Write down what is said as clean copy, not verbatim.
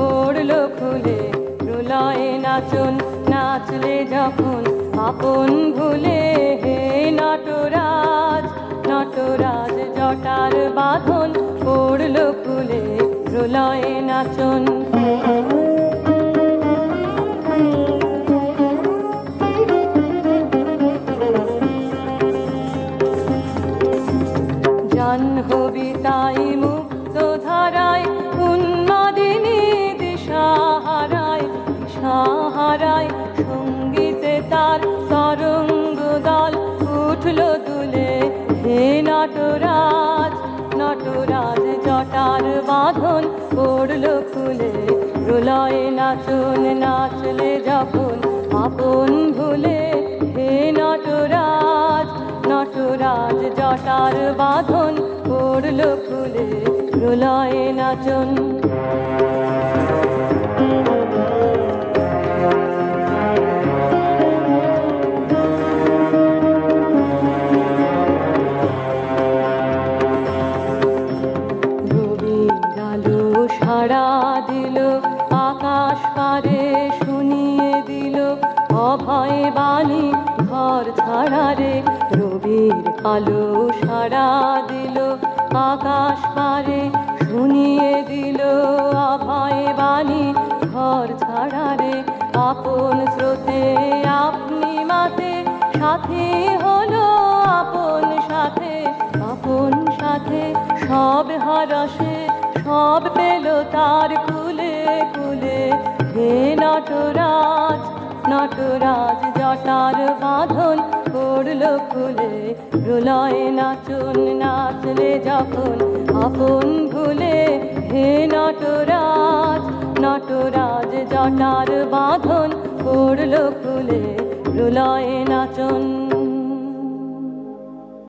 পড়লো খুলে প্রলয়ে নাচন নাচলে যখন আপন ভুলে হে নটরাজ নটরাজ জটার বাঁধন পড়লো খুলে প্রলয়ে নাচন জাহ্নবী তাই মুক্ত ধারায় উন্মাদিনী দিশাহারায় দিশাহারায় সঙ্গীতে তার তরঙ্গ দল উঠলো দুলে হে নটরাজ নটরাজ জটার বাঁধন পড়লো খুলে প্রলয়ে নাচন নাচলে যখন আপন ভুলে হে নটরাজ নটরাজ জটার বাঁধন পড়লো খুলে প্রলয়ে নাচন রবির আলো সাড়া দিল আকাশ পারে শুনিয়ে দিল অভয় বাণী ঘর ছাড়া রে রবির আলো সাড়া দিল আকাশ পারে শুনিয়ে দিল অভয় বাণী ঘর ছাড়া রে আপন স্রোতে আপনি মাতে সাথী হলো আপন সাথে সব হারসে সব পেল তার কুলে কুলে হে নটরাজ নটরাজ জটার বাঁধন পড়লো খুলে প্রলয়ে নাচন নাচলে যখন আপন ভুলে হে নটরাজ নটরাজ জটার বাঁধন পড়লো খুলে প্রলয়ে নাচন